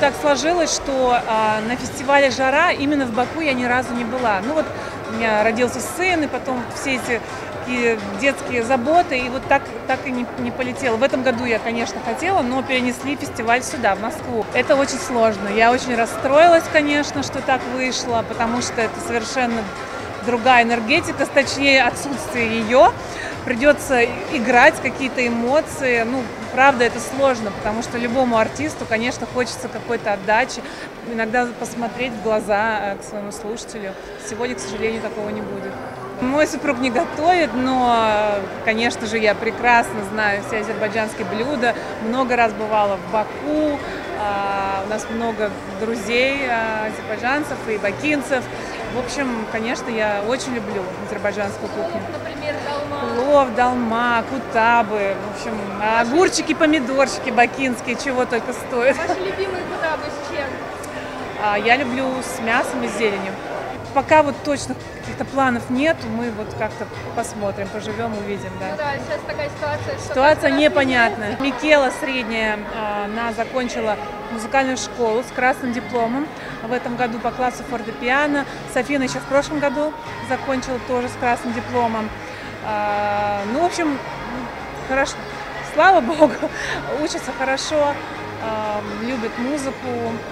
так сложилось, что на фестивале «Жара» именно в Баку я ни разу не была. Ну вот у меня родился сын, и потом все эти такие детские заботы, и вот так и не полетела. В этом году я, конечно, хотела, но перенесли фестиваль сюда, в Москву. Это очень сложно. Я очень расстроилась, конечно, что так вышло, потому что это совершенно другая энергетика, точнее отсутствие ее. Придется играть какие-то эмоции. Ну, правда, это сложно, потому что любому артисту, конечно, хочется какой-то отдачи, иногда посмотреть в глаза к своему слушателю. Сегодня, к сожалению, такого не будет. Мой супруг не готовит, но, конечно же, я прекрасно знаю все азербайджанские блюда. Много раз бывала в Баку, у нас много друзей азербайджанцев и бакинцев. В общем, конечно, я очень люблю азербайджанскую кухню. Например, долма. Плов, долма, кутабы, в общем, огурчики, помидорчики бакинские, чего только стоят. Ваши любимые кутабы с чем? Я люблю с мясом и зеленью. Пока вот точно каких-то планов нет, мы вот как-то посмотрим, поживем, увидим. Да. Ну да, сейчас такая ситуация. Ситуация непонятная. Микела средняя, она закончила музыкальную школу с красным дипломом. В этом году по классу фортепиано. Софина еще в прошлом году закончила тоже с красным дипломом. Ну, в общем, хорошо. Слава Богу, учатся хорошо, любят музыку.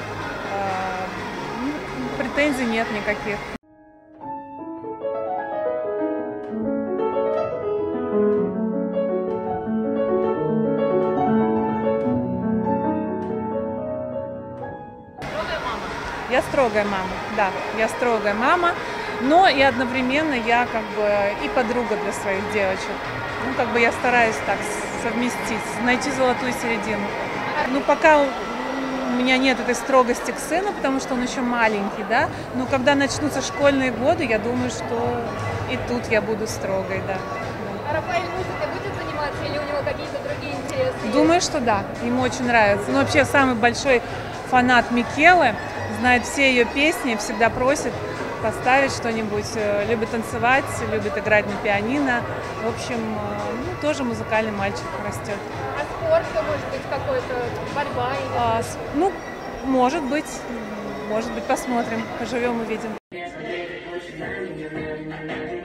Претензий нет никаких. Я строгая мама, да, я строгая мама, но и одновременно я как бы и подруга для своих девочек. Ну, как бы я стараюсь так совместить, найти золотую середину. Ну, пока у меня нет этой строгости к сыну, потому что он еще маленький, да, но когда начнутся школьные годы, я думаю, что и тут я буду строгой, да. А Рафаэль музыкой будет заниматься или у него какие-то другие интересы? Думаю, что да, ему очень нравится. Ну, вообще, самый большой фанат Микелы, знает все ее песни, всегда просит поставить что-нибудь, любит танцевать, любит играть на пианино. В общем, ну, тоже музыкальный мальчик растет. А спорт, может быть, какой-то, борьба? Ну, может быть, посмотрим, поживем, увидим.